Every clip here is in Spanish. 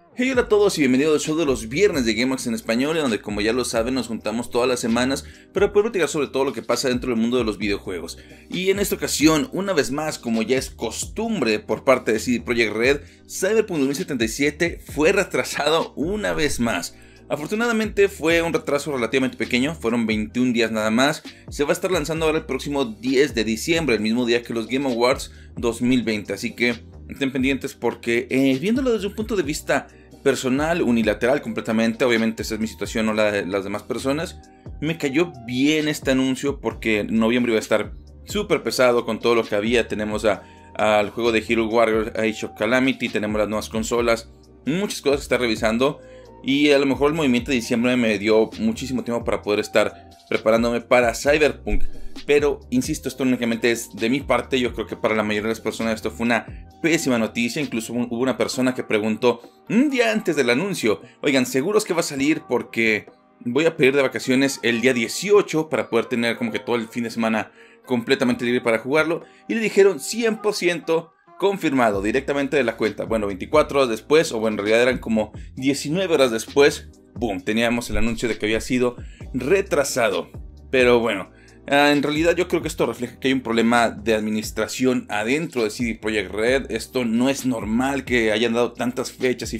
Hey, hola a todos y bienvenidos al show de los viernes de GameX en español, en donde, como ya lo saben, nos juntamos todas las semanas para poder platicar sobre todo lo que pasa dentro del mundo de los videojuegos. Y en esta ocasión, una vez más, como ya es costumbre por parte de CD Projekt Red, Cyberpunk 2077 fue retrasado una vez más. Afortunadamente fue un retraso relativamente pequeño, fueron 21 días nada más. Se va a estar lanzando ahora el próximo 10 de diciembre, el mismo día que los Game Awards 2020, así que estén pendientes porque viéndolo desde un punto de vista personal, unilateral completamente, obviamente esa es mi situación, no la de las demás personas, me cayó bien este anuncio porque en noviembre iba a estar súper pesado con todo lo que había. Tenemos al juego de Hero Warrior Age of Calamity, tenemos las nuevas consolas, muchas cosas que está revisando, y a lo mejor el movimiento de diciembre me dio muchísimo tiempo para poder estar preparándome para Cyberpunk. Pero insisto, esto únicamente es de mi parte. Yo creo que para la mayoría de las personas esto fue una pésima noticia. Incluso hubo una persona que preguntó un día antes del anuncio: oigan, ¿seguros que va a salir? Porque voy a pedir de vacaciones el día 18 para poder tener como que todo el fin de semana completamente libre para jugarlo. Y le dijeron 100% confirmado directamente de la cuenta. Bueno, 24 horas después, o bueno, en realidad eran como 19 horas después, boom, teníamos el anuncio de que había sido retrasado. Pero bueno, en realidad yo creo que esto refleja que hay un problema de administración adentro de CD Projekt Red. Esto no es normal que hayan dado tantas fechas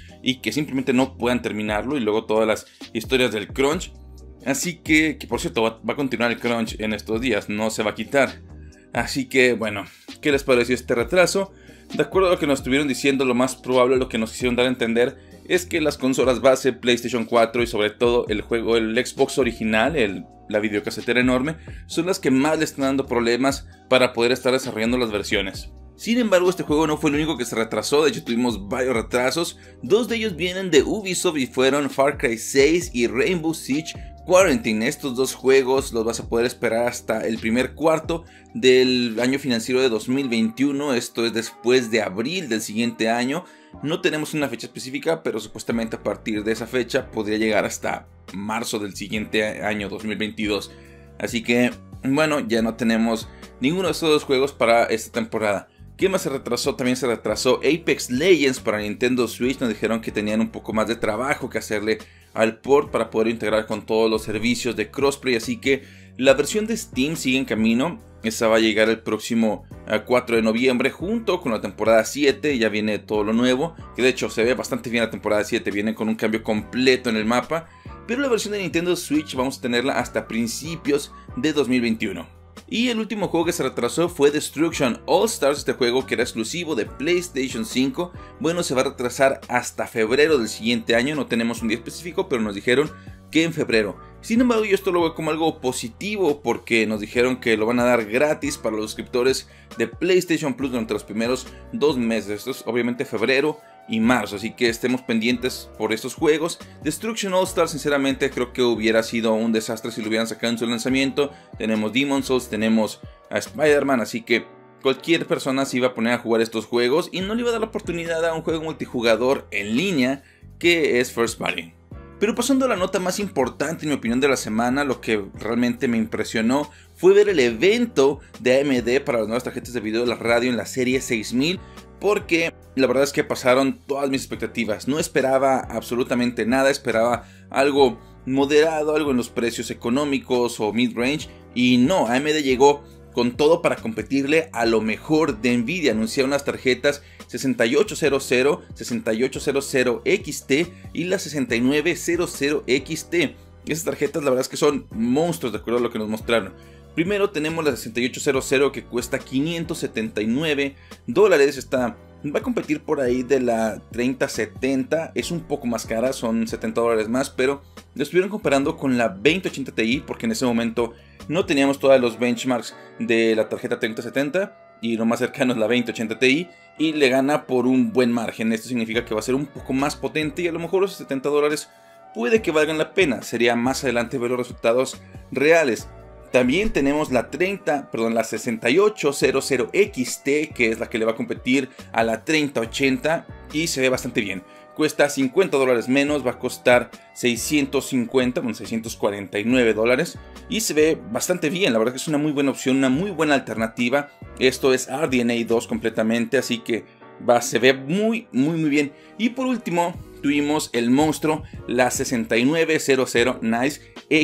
y que simplemente no puedan terminarlo, y luego todas las historias del crunch. Así que por cierto, va a continuar el crunch en estos días, no se va a quitar. Así que bueno, ¿qué les pareció este retraso? De acuerdo a lo que nos estuvieron diciendo, lo más probable, lo que nos quisieron dar a entender, es que las consolas base, PlayStation 4 y sobre todo el Xbox original, la videocasetera enorme, son las que más le están dando problemas para poder estar desarrollando las versiones. Sin embargo, este juego no fue el único que se retrasó. De hecho, tuvimos varios retrasos. Dos de ellos vienen de Ubisoft y fueron Far Cry 6 y Rainbow Six Quarantine. Estos dos juegos los vas a poder esperar hasta el primer cuarto del año financiero de 2021. Esto es después de abril del siguiente año. No tenemos una fecha específica, pero supuestamente a partir de esa fecha podría llegar hasta marzo del siguiente año 2022. Así que, bueno, ya no tenemos ninguno de estos dos juegos para esta temporada. ¿Qué más se retrasó? También se retrasó Apex Legends para Nintendo Switch. Nos dijeron que tenían un poco más de trabajo que hacerle al port para poder integrar con todos los servicios de crossplay. Así que la versión de Steam sigue en camino. Esa va a llegar el próximo 4 de noviembre junto con la temporada 7. Ya viene todo lo nuevo, que de hecho se ve bastante bien la temporada 7. Viene con un cambio completo en el mapa. Pero la versión de Nintendo Switch vamos a tenerla hasta principios de 2021. Y el último juego que se retrasó fue Destruction All Stars. Este juego, que era exclusivo de PlayStation 5, bueno, se va a retrasar hasta febrero del siguiente año. No tenemos un día específico, pero nos dijeron que en febrero. Sin embargo, yo esto lo veo como algo positivo, porque nos dijeron que lo van a dar gratis para los suscriptores de PlayStation Plus durante los primeros 2 meses. Esto es obviamente febrero y marzo, así que estemos pendientes por estos juegos. Destruction All Stars, sinceramente creo que hubiera sido un desastre si lo hubieran sacado en su lanzamiento. Tenemos Demon's Souls, tenemos a Spider-Man, así que cualquier persona se iba a poner a jugar estos juegos y no le iba a dar la oportunidad a un juego multijugador en línea que es First Party. Pero pasando a la nota más importante, en mi opinión, de la semana, lo que realmente me impresionó fue ver el evento de AMD para las nuevas tarjetas de video de la radio en la serie 6000. Porque la verdad es que pasaron todas mis expectativas. No esperaba absolutamente nada, esperaba algo moderado, algo en los precios económicos o mid-range. Y no, AMD llegó con todo para competirle a lo mejor de Nvidia. Anunciaron las tarjetas 6800, 6800 XT y la 6900 XT. Esas tarjetas la verdad es que son monstruos, de acuerdo a lo que nos mostraron. Primero tenemos la 6800, que cuesta $579. Esta va a competir por ahí de la 3070. Es un poco más cara, son $70 más, pero lo estuvieron comparando con la 2080 Ti, porque en ese momento no teníamos todos los benchmarks de la tarjeta 3070 y lo más cercano es la 2080 Ti, y le gana por un buen margen. Esto significa que va a ser un poco más potente y a lo mejor los $70 puede que valgan la pena. Sería más adelante ver los resultados reales. También tenemos la 6800 XT, que es la que le va a competir a la 3080 y se ve bastante bien. Cuesta $50 menos, va a costar 650, bueno, $649 y se ve bastante bien. La verdad que es una muy buena opción, una muy buena alternativa. Esto es RDNA 2 completamente, así que se ve muy bien. Y por último tuvimos el monstruo, la 6900 Nice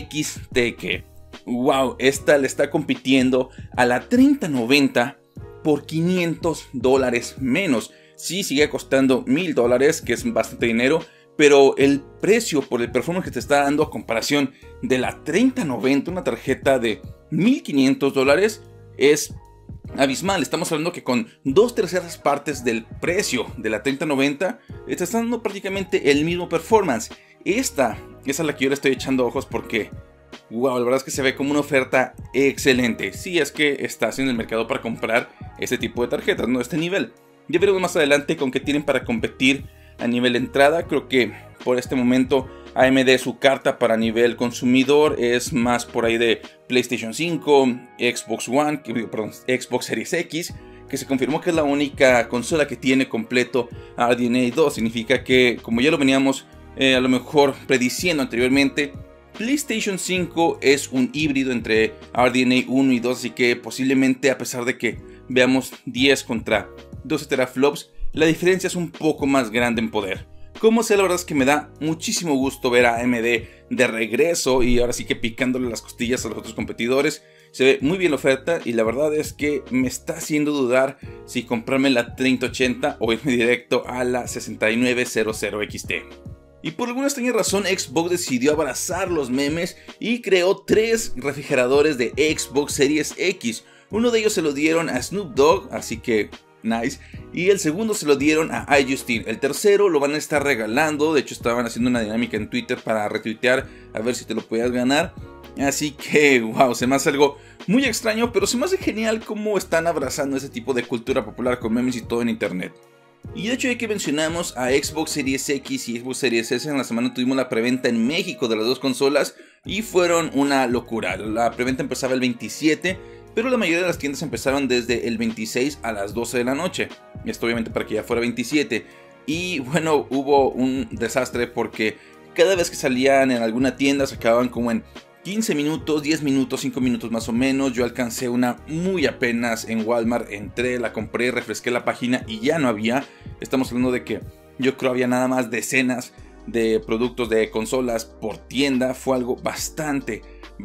XTK. Wow, esta le está compitiendo a la 3090 por $500 menos. Sí, sigue costando $1000, que es bastante dinero, pero el precio por el performance que te está dando a comparación de la 3090, una tarjeta de $1500, es abismal. Estamos hablando que con 2/3 partes del precio de la 3090 te está dando prácticamente el mismo performance. Esa es a la que yo le estoy echando ojos porque wow, la verdad es que se ve como una oferta excelente. Si es que estás en el mercado para comprar este tipo de tarjetas, no de este nivel. Ya veremos más adelante con qué tienen para competir a nivel de entrada. Creo que por este momento AMD, su carta para nivel consumidor es más por ahí de PlayStation 5, Xbox One, Xbox Series X, que se confirmó que es la única consola que tiene completo RDNA 2. Significa que, como ya lo veníamos a lo mejor prediciendo anteriormente, PlayStation 5 es un híbrido entre RDNA 1 y 2, así que posiblemente, a pesar de que veamos 10 contra 12 teraflops, la diferencia es un poco más grande en poder. Como sea, la verdad es que me da muchísimo gusto ver a AMD de regreso y ahora sí que picándole las costillas a los otros competidores. Se ve muy bien la oferta y la verdad es que me está haciendo dudar si comprarme la 3080 o irme directo a la 6900 XT. Y por alguna extraña razón Xbox decidió abrazar los memes y creó 3 refrigeradores de Xbox Series X. Uno de ellos se lo dieron a Snoop Dogg, así que nice. Y el segundo se lo dieron a iJustine. El tercero lo van a estar regalando. De hecho estaban haciendo una dinámica en Twitter para retuitear a ver si te lo podías ganar. Así que wow, se me hace algo muy extraño, pero se me hace genial cómo están abrazando ese tipo de cultura popular con memes y todo en internet. Y de hecho, ya que mencionamos a Xbox Series X y Xbox Series S, en la semana tuvimos la preventa en México de las dos consolas y fueron una locura. La preventa empezaba el 27, pero la mayoría de las tiendas empezaron desde el 26 a las 12 de la noche. Esto obviamente para que ya fuera 27. Y bueno, hubo un desastre porque cada vez que salían en alguna tienda se acababan como en 15 minutos, 10 minutos, 5 minutos más o menos. Yo alcancé una muy apenas en Walmart, entré, la compré, refresqué la página y ya no había. Estamos hablando de que yo creo había nada más decenas de productos de consolas por tienda. Fue algo bastante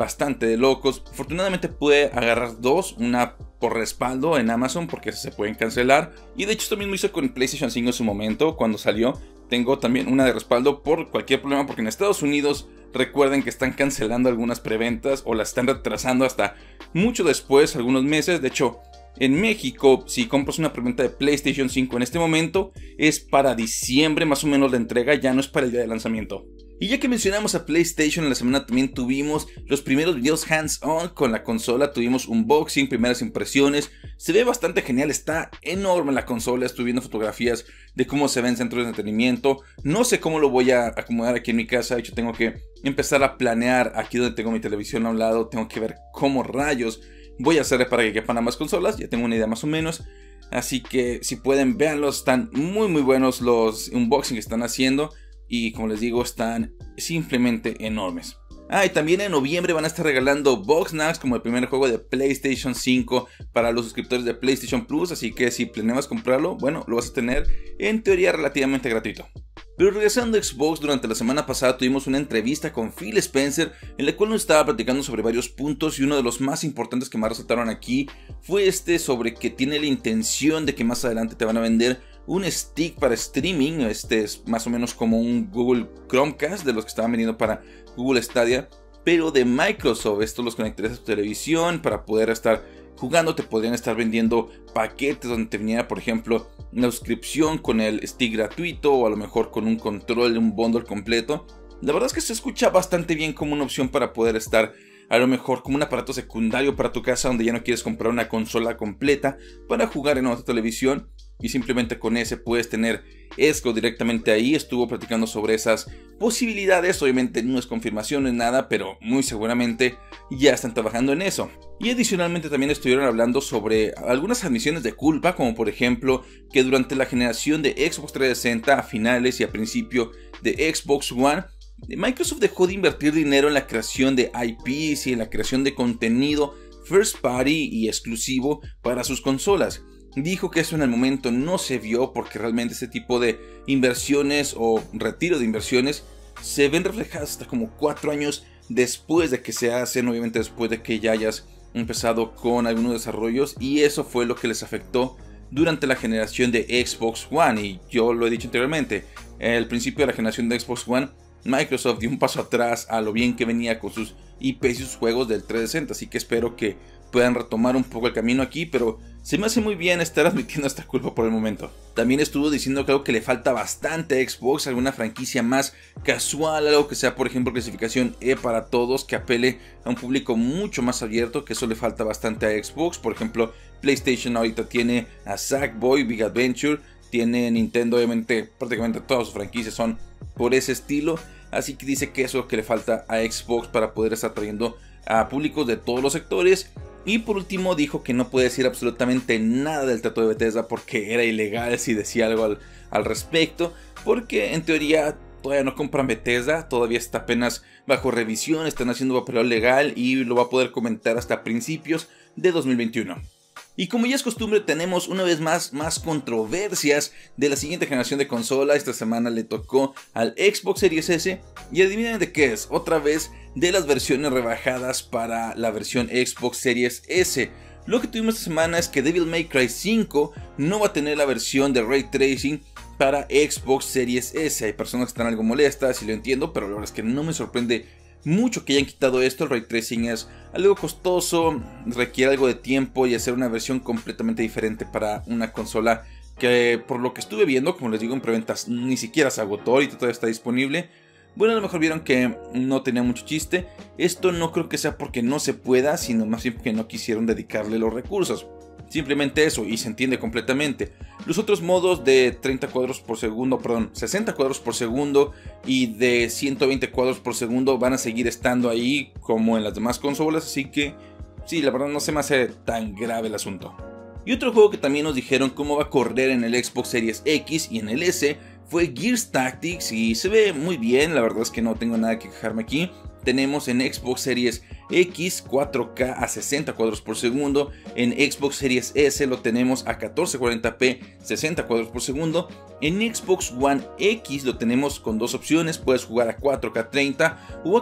de locos. Afortunadamente pude agarrar 2, una por respaldo en Amazon porque se pueden cancelar. Y de hecho esto mismo hice con el PlayStation 5 en su momento cuando salió. Tengo también una de respaldo por cualquier problema porque en Estados Unidos recuerden que están cancelando algunas preventas o las están retrasando hasta mucho después, algunos meses. De hecho, en México, si compras una preventa de PlayStation 5 en este momento, es para diciembre más o menos la entrega, ya no es para el día de lanzamiento. Y ya que mencionamos a PlayStation, en la semana también tuvimos los primeros videos hands-on con la consola. Tuvimos unboxing, primeras impresiones. Se ve bastante genial, está enorme la consola. Estuve viendo fotografías de cómo se ve en centros de entretenimiento. No sé cómo lo voy a acomodar aquí en mi casa. De hecho, tengo que empezar a planear aquí donde tengo mi televisión a un lado. Tengo que ver cómo rayos voy a hacer para que quepan ambas consolas. Ya tengo una idea más o menos. Así que si pueden, véanlos. Están muy buenos los unboxing que están haciendo. Y como les digo, están simplemente enormes. Y también en noviembre van a estar regalando Boxnax como el primer juego de PlayStation 5 para los suscriptores de PlayStation Plus. Así que si planeas comprarlo, bueno, lo vas a tener en teoría relativamente gratuito. Pero regresando a Xbox, durante la semana pasada tuvimos una entrevista con Phil Spencer en la cual nos estaba platicando sobre varios puntos y uno de los más importantes que más resaltaron aquí fue sobre que tiene la intención de que más adelante te van a vender un stick para streaming. Este es más o menos como un Google Chromecast de los que estaban vendiendo para Google Stadia, pero de Microsoft. Esto los conectarías a tu televisión para poder estar jugando. Te podrían estar vendiendo paquetes donde te viniera, por ejemplo, una suscripción con el stick gratuito o a lo mejor con un control de un bundle completo. La verdad es que se escucha bastante bien como una opción para poder estar a lo mejor como un aparato secundario para tu casa donde ya no quieres comprar una consola completa para jugar en otra televisión. Y simplemente con ese puedes tener esto directamente ahí. Estuvo platicando sobre esas posibilidades. Obviamente no es confirmación, no es nada, pero muy seguramente ya están trabajando en eso. Y adicionalmente también estuvieron hablando sobre algunas admisiones de culpa, como por ejemplo que durante la generación de Xbox 360 a finales y a principio de Xbox One, Microsoft dejó de invertir dinero en la creación de IPs y en la creación de contenido first party y exclusivo para sus consolas. dijo que eso en el momento no se vio porque realmente ese tipo de inversiones o retiro de inversiones se ven reflejadas hasta como 4 años después de que se hacen, obviamente después de que ya hayas empezado con algunos desarrollos, y eso fue lo que les afectó durante la generación de Xbox One. Y yo lo he dicho anteriormente, al principio de la generación de Xbox One, Microsoft dio un paso atrás a lo bien que venía con sus IPs y sus juegos del 360, así que espero que puedan retomar un poco el camino aquí, pero se me hace muy bien estar admitiendo esta culpa por el momento. También estuvo diciendo que algo que le falta bastante a Xbox, alguna franquicia más casual, algo que sea por ejemplo clasificación E para todos, que apele a un público mucho más abierto, que eso le falta bastante a Xbox. Por ejemplo, PlayStation ahorita tiene a Sackboy, Big Adventure, tiene Nintendo, obviamente prácticamente todas sus franquicias son por ese estilo, así que dice que eso es lo que le falta a Xbox para poder estar trayendo a públicos de todos los sectores. Y por último dijo que no puede decir absolutamente nada del trato de Bethesda porque era ilegal si decía algo al respecto, porque en teoría todavía no compran Bethesda, todavía está apenas bajo revisión, están haciendo papel legal y lo va a poder comentar hasta principios de 2021. Y como ya es costumbre, tenemos una vez más controversias de la siguiente generación de consola. Esta semana le tocó al Xbox Series S. Y adivinen de qué es, otra vez de las versiones rebajadas para la versión Xbox Series S. Lo que tuvimos esta semana es que Devil May Cry 5 no va a tener la versión de Ray Tracing para Xbox Series S. Hay personas que están algo molestas y lo entiendo, pero la verdad es que no me sorprende mucho que hayan quitado esto. El Ray Tracing es algo costoso, requiere algo de tiempo y hacer una versión completamente diferente para una consola que, por lo que estuve viendo, como les digo, en preventas ni siquiera se agotó, ahorita todavía está disponible. Bueno, a lo mejor vieron que no tenía mucho chiste. Esto no creo que sea porque no se pueda, sino más bien porque no quisieron dedicarle los recursos. Simplemente eso, y se entiende completamente. Los otros modos de 30 cuadros por segundo, perdón, 60 cuadros por segundo y de 120 cuadros por segundo van a seguir estando ahí como en las demás consolas, así que sí, la verdad no se me hace tan grave el asunto. Y otro juego que también nos dijeron cómo va a correr en el Xbox Series X y en el S fue Gears Tactics, y se ve muy bien, la verdad es que no tengo nada que quejarme aquí. Tenemos en Xbox Series X 4K a 60 cuadros por segundo, en Xbox Series S lo tenemos a 1440p 60 cuadros por segundo, en Xbox One X lo tenemos con dos opciones, puedes jugar a 4K 30 o a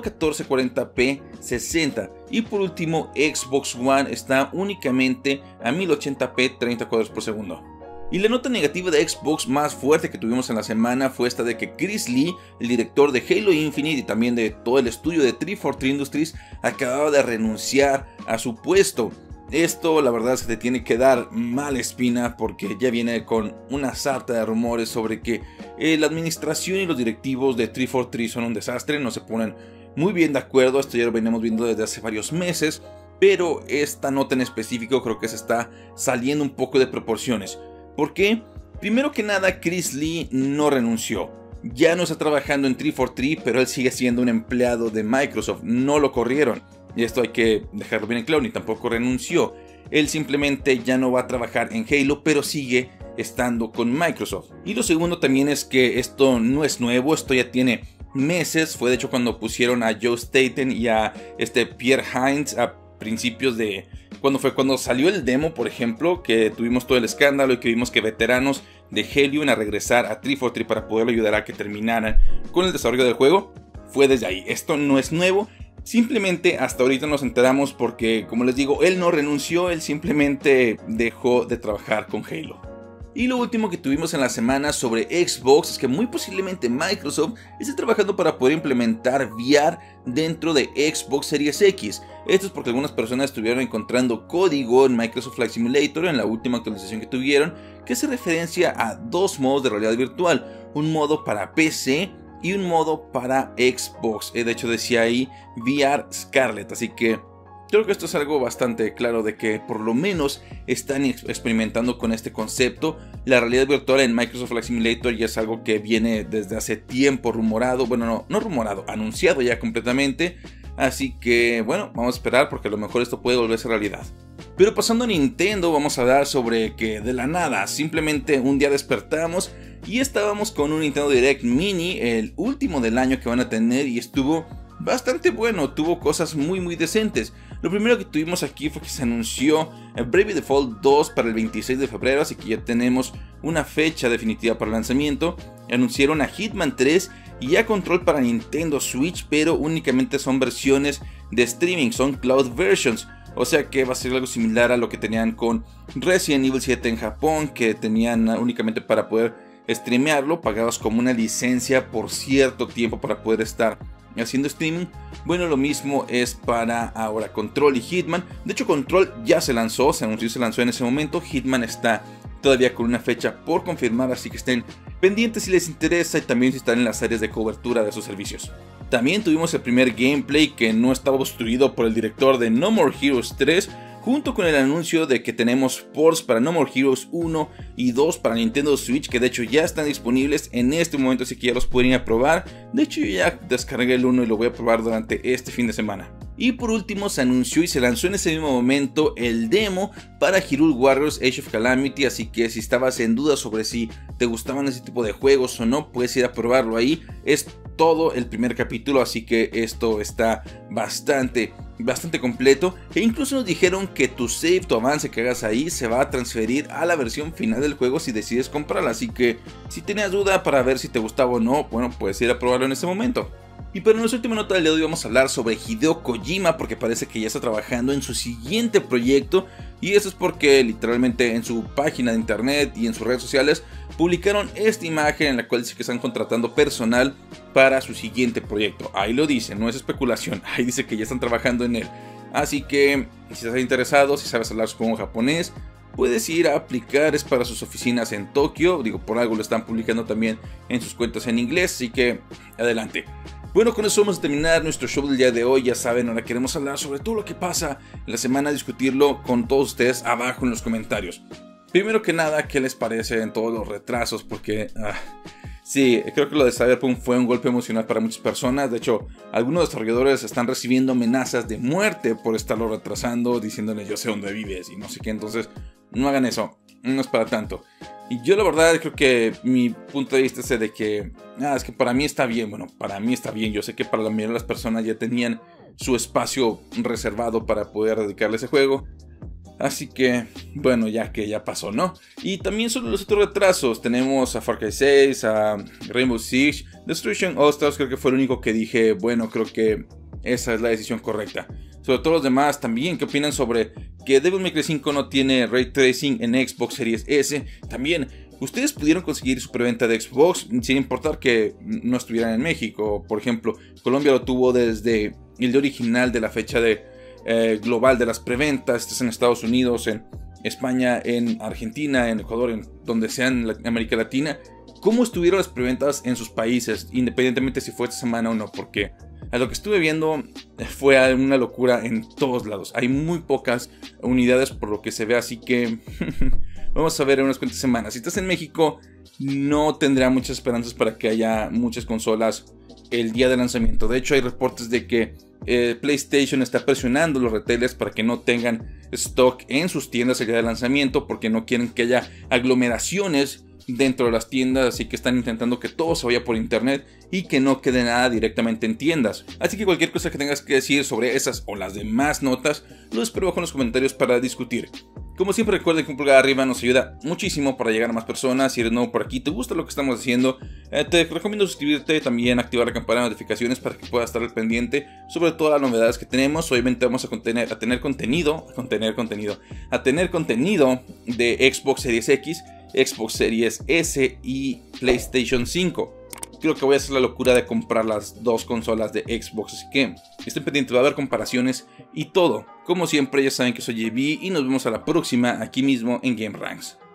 1440p 60, y por último Xbox One está únicamente a 1080p 30 cuadros por segundo. Y la nota negativa de Xbox más fuerte que tuvimos en la semana fue esta de que Chris Lee, el director de Halo Infinite y también de todo el estudio de 343 Industries, acababa de renunciar a su puesto. Esto la verdad se te tiene que dar mala espina porque ya viene con una sarta de rumores sobre que la administración y los directivos de 343 son un desastre, no se ponen muy bien de acuerdo. Esto ya lo venimos viendo desde hace varios meses, pero esta nota en específico creo que se está saliendo un poco de proporciones. ¿Por qué? Primero que nada, Chris Lee no renunció. Ya no está trabajando en 343, pero él sigue siendo un empleado de Microsoft. No lo corrieron. Y esto hay que dejarlo bien en claro, ni tampoco renunció. Él simplemente ya no va a trabajar en Halo, pero sigue estando con Microsoft. Y lo segundo también es que esto no es nuevo, esto ya tiene meses. Fue de hecho cuando pusieron a Joe Staten y a Pierre Hines a principios de... Cuando salió el demo, por ejemplo, que tuvimos todo el escándalo y que vimos que veteranos de Halo iban a regresar a 343 para poderlo ayudar a que terminaran con el desarrollo del juego, fue desde ahí. Esto no es nuevo, simplemente hasta ahorita nos enteramos porque, como les digo, él no renunció, él simplemente dejó de trabajar con Halo. Y lo último que tuvimos en la semana sobre Xbox es que muy posiblemente Microsoft esté trabajando para poder implementar VR dentro de Xbox Series X. Esto es porque algunas personas estuvieron encontrando código en Microsoft Flight Simulator en la última actualización que tuvieron, que hace referencia a dos modos de realidad virtual, un modo para PC y un modo para Xbox. De hecho decía ahí VR Scarlet, así que creo que esto es algo bastante claro de que por lo menos están experimentando con este concepto. La realidad virtual en Microsoft Flight Simulator ya es algo que viene desde hace tiempo rumorado, bueno no rumorado, anunciado ya completamente. Así que bueno, vamos a esperar porque a lo mejor esto puede volverse realidad. Pero pasando a Nintendo, vamos a hablar sobre que de la nada, simplemente un día despertamos y estábamos con un Nintendo Direct Mini, el último del año que van a tener, y estuvo bastante bueno, tuvo cosas muy decentes. Lo primero que tuvimos aquí fue que se anunció Bravely Default 2 para el 26 de febrero, así que ya tenemos una fecha definitiva para el lanzamiento. Anunciaron a Hitman 3 y a Control para Nintendo Switch, pero únicamente son versiones de streaming, son cloud versions. O sea que va a ser algo similar a lo que tenían con Resident Evil 7 en Japón, que tenían únicamente para poder streamearlo, pagados como una licencia por cierto tiempo para poder estar haciendo streaming. Bueno, lo mismo es para ahora Control y Hitman. De hecho, Control ya se lanzó, se anunció y se lanzó en ese momento. Hitman está todavía con una fecha por confirmar, así que estén pendientes si les interesa y también si están en las áreas de cobertura de sus servicios. También tuvimos el primer gameplay que no estaba obstruido por el director de No More Heroes 3, junto con el anuncio de que tenemos ports para No More Heroes 1 y 2 para Nintendo Switch, que de hecho ya están disponibles en este momento, así que ya los pueden ir a probar. De hecho yo ya descargué el 1 y lo voy a probar durante este fin de semana. Y por último se anunció y se lanzó en ese mismo momento el demo para Hyrule Warriors Age of Calamity, así que si estabas en duda sobre si te gustaban ese tipo de juegos o no, puedes ir a probarlo ahí. Es todo el primer capítulo, así que esto está bastante completo, e incluso nos dijeron que tu save, tu avance que hagas ahí se va a transferir a la versión final del juego si decides comprarla, así que si tenías duda para ver si te gustaba o no, bueno, puedes ir a probarlo en ese momento. Y para nuestra última nota del día de hoy vamos a hablar sobre Hideo Kojima, porque parece que ya está trabajando en su siguiente proyecto, y eso es porque literalmente en su página de internet y en sus redes sociales publicaron esta imagen en la cual dice que están contratando personal para su siguiente proyecto. Ahí lo dice, no es especulación, ahí dice que ya están trabajando en él. Así que si estás interesado, si sabes hablar supongo japonés, puedes ir a aplicar, es para sus oficinas en Tokio, digo por algo lo están publicando también en sus cuentas en inglés, así que adelante. Bueno, con eso vamos a terminar nuestro show del día de hoy. Ya saben, ahora queremos hablar sobre todo lo que pasa en la semana, discutirlo con todos ustedes abajo en los comentarios. Primero que nada, ¿qué les parece en todos los retrasos? Porque sí, creo que lo de Cyberpunk fue un golpe emocional para muchas personas. De hecho, algunos desarrolladores están recibiendo amenazas de muerte por estarlo retrasando, diciéndole yo sé dónde vives y no sé qué. Entonces, no hagan eso, no es para tanto. Y yo la verdad creo que mi punto de vista es de que es que para mí está bien. Bueno, para mí está bien. Yo sé que para la mayoría de las personas ya tenían su espacio reservado para poder dedicarle a ese juego. Así que, bueno, ya que ya pasó, ¿no? Y también sobre los otros retrasos, tenemos a Far Cry 6, a Rainbow Six, Destruction All Stars, creo que fue el único que dije, bueno, creo que esa es la decisión correcta. Sobre todo los demás también, ¿qué opinan sobre que Devil May Cry 5 no tiene Ray Tracing en Xbox Series S? También, ustedes pudieron conseguir su preventa de Xbox sin importar que no estuvieran en México. Por ejemplo, Colombia lo tuvo desde el día original de la fecha de global de las preventas. Este es en Estados Unidos, en España, en Argentina, en Ecuador, en donde sea en América Latina. ¿Cómo estuvieron las preventas en sus países, independientemente si fue esta semana o no? Porque a lo que estuve viendo fue una locura en todos lados. Hay muy pocas unidades por lo que se ve, así que vamos a ver en unas cuantas semanas. Si estás en México, no tendrá muchas esperanzas para que haya muchas consolas el día de lanzamiento. De hecho, hay reportes de que PlayStation está presionando a los retailers para que no tengan stock en sus tiendas el día de lanzamiento, porque no quieren que haya aglomeraciones dentro de las tiendas, así que están intentando que todo se vaya por internet y que no quede nada directamente en tiendas. Así que cualquier cosa que tengas que decir sobre esas o las demás notas, lo espero abajo en los comentarios para discutir. Como siempre, recuerden que un pulgar arriba nos ayuda muchísimo para llegar a más personas. Si eres nuevo por aquí, te gusta lo que estamos haciendo, te recomiendo suscribirte, también activar la campana de notificaciones para que puedas estar al pendiente sobre todas las novedades que tenemos. Obviamente vamos a tener contenido de Xbox Series X, Xbox Series S y PlayStation 5. Creo que voy a hacer la locura de comprar las dos consolas de Xbox, así que estén pendientes, va a haber comparaciones y todo. Como siempre, ya saben que soy JB y nos vemos a la próxima aquí mismo en Game Ranks.